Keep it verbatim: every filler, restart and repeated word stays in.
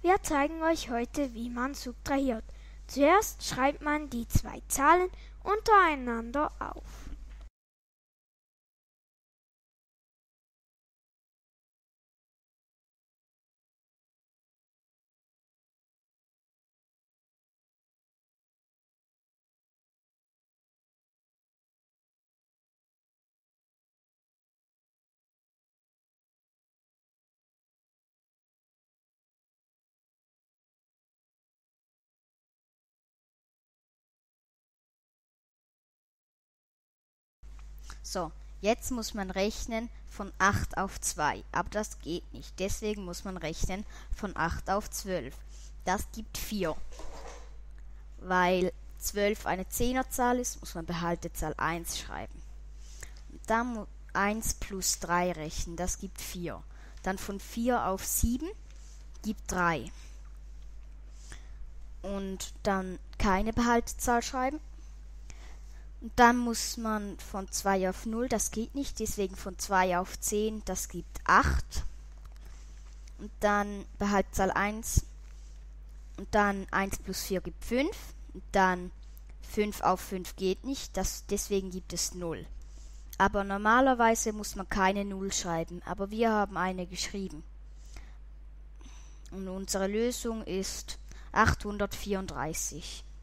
Wir zeigen euch heute, wie man subtrahiert. Zuerst schreibt man die zwei Zahlen untereinander auf. So, jetzt muss man rechnen von acht auf zwei, aber das geht nicht. Deswegen muss man rechnen von acht auf zwölf. Das gibt vier. Weil zwölf eine Zehnerzahl ist, muss man Behaltezahl eins schreiben. Dann muss eins plus drei rechnen, das gibt vier. Dann von vier auf sieben gibt drei. Und dann keine Behaltezahl schreiben. Und dann muss man von zwei auf null, das geht nicht, deswegen von zwei auf zehn, das gibt acht. Und dann Behaltezahl eins. Und dann eins plus vier gibt fünf. Und dann fünf auf fünf geht nicht, das, deswegen gibt es null. Aber normalerweise muss man keine null schreiben, aber wir haben eine geschrieben. Und unsere Lösung ist achthundertvierunddreißig.